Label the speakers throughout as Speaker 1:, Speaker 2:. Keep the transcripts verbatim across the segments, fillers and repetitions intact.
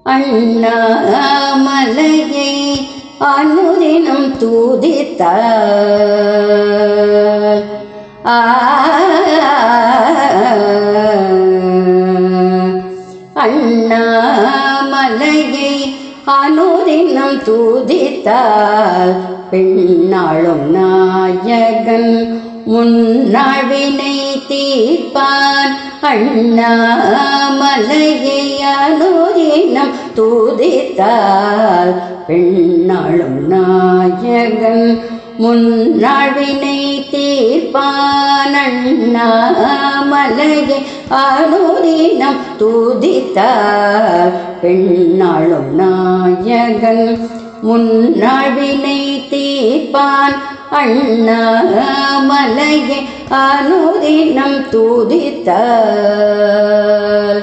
Speaker 1: அண்ணாமலையை அனுதினம் துதித்தால் அண்ணாமலையை அனுதினம் துதித்தால் பின்னாளும் நாயகன் முன்னாழ்வினை தீர்ப்பான். அண்ணாமலையை அனுதினம் துதித்தால் பின்னாளும் நாயகன் முன்னாழ்வினை தீர்ப்பான். அண்ணாமலையை அனுதினம் துதித்தால் பின்னாளும் நாயகன் முன்னாழ்வினை தீர்ப்பான். அண்ணாமலையை அனுதினம் துதித்தால்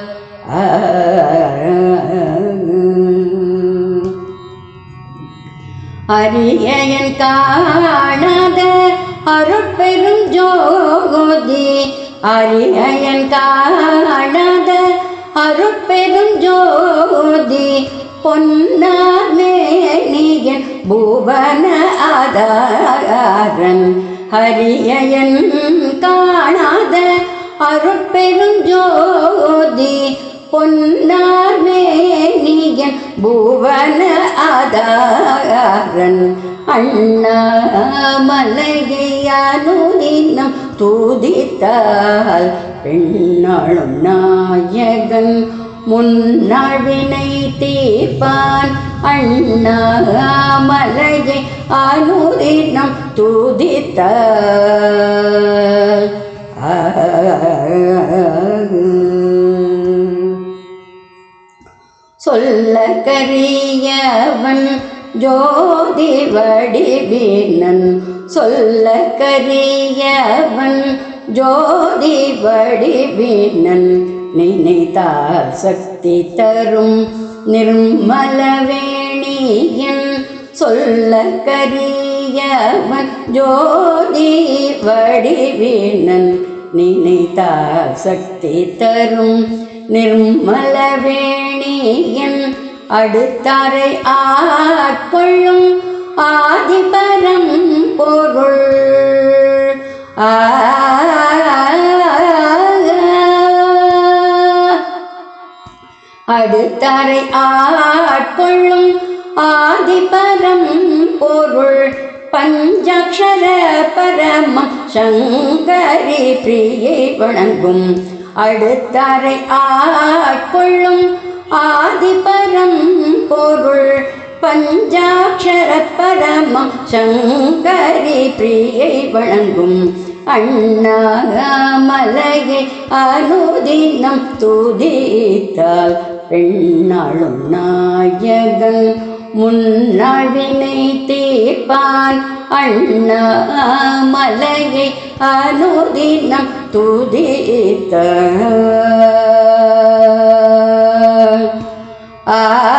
Speaker 1: அரியன் காணாத அருட்பெரும் ஜோதி அரியன் காணாத அருட்பெரும் ஜோதி பொன்னார் மேனியன் பூவன ஆதாரன் ஹரியன் காணாத அருட்பெரும் ஜோதி பொன்னார் மேனியன் பூவன ஆதாரன் அண்ணாமலையை அனுதினம் துதித்தால் பின்னாளும் நாயகன் முன்னாழ்வினை தீர்ப்பான். அண்ணாமலையை அனுதினம் துதித்தால் சொல்ல கரியவன் ஜோதி வடிவீனன் சொல்ல கரியவன் ஜோதி வடிவீனன் நினைத்தால் சக்தி தரும் நிர்மலவேணியன் சொல்ல கரியவன் ஜோதி வடிவீனன் நினைத்தால் சக்தி தரும் நிர்மலவேணியன் அடுத்தாரை ஆட்கொள்ளும் ஆதிபரம் பொருள் அடுத்தாரை ஆட்கொள்ளும் ஆதிபரம் பொருள் பஞ்சாட்சர பரமம் சங்கரி பிரியை வணங்கும் அடுத்தாரை ஆட்கொள்ளும் ஆதிபரம் பொருள் பஞ்சாட்சர பரமம் சங்கரி பிரியை வணங்கும் அண்ணாமலையை அனுதினம் துதித்தால் பெண்ணாளும் நாயகன் முன்னாழ்வினை தீர்ப்பான். அண்ணாமலையை அனுதினம் துதித்தால் ஆ